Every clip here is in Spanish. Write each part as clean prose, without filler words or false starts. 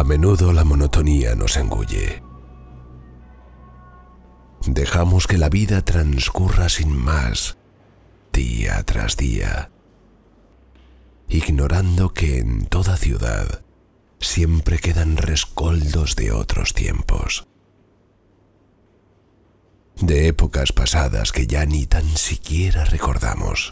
menudo la monotonía nos engulle. Dejamos que la vida transcurra sin más, día tras día, ignorando que en toda ciudad siempre quedan rescoldos de otros tiempos, de épocas pasadas que ya ni tan siquiera recordamos.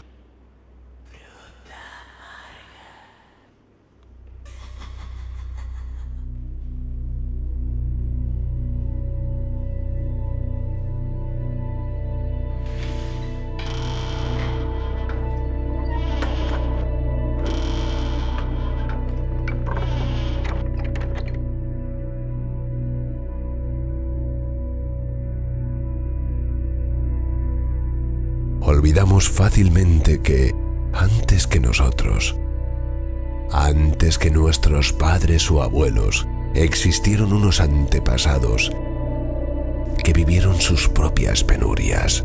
Olvidamos fácilmente que, antes que nosotros, antes que nuestros padres o abuelos, existieron unos antepasados que vivieron sus propias penurias.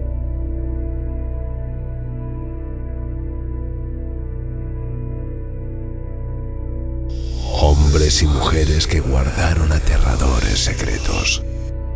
Hombres y mujeres que guardaron aterradores secretos.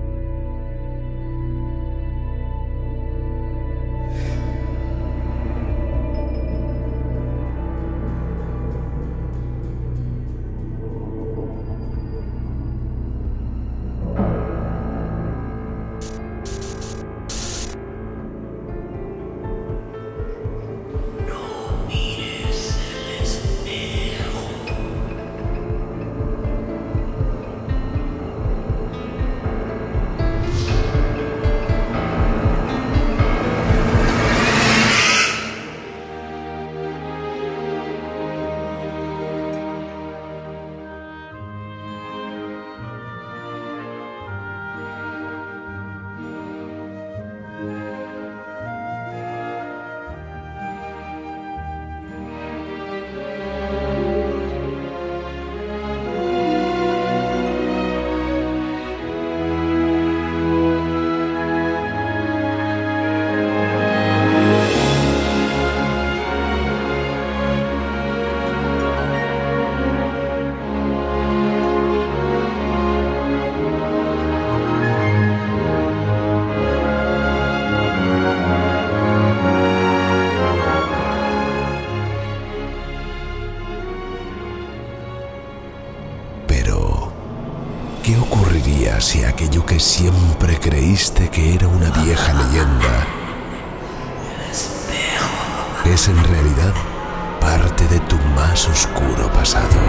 ¿Qué ocurriría si aquello que siempre creíste que era una vieja leyenda es en realidad parte de tu más oscuro pasado?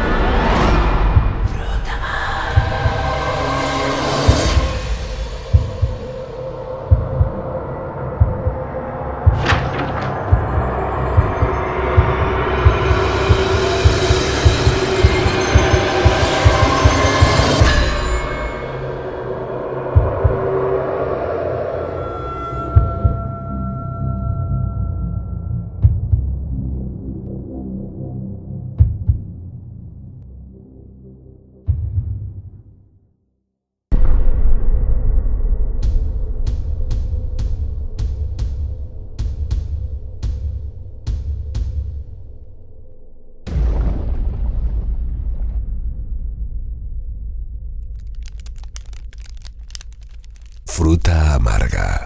Fruta amarga.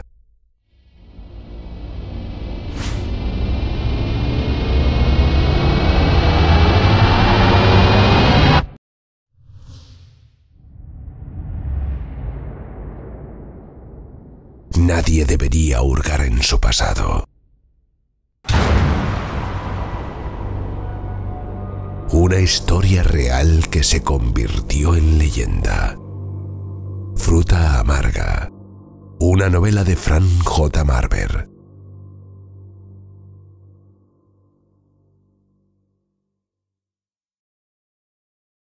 Nadie debería hurgar en su pasado. Una historia real que se convirtió en leyenda. Fruta amarga. Una novela de Frank J. Marber.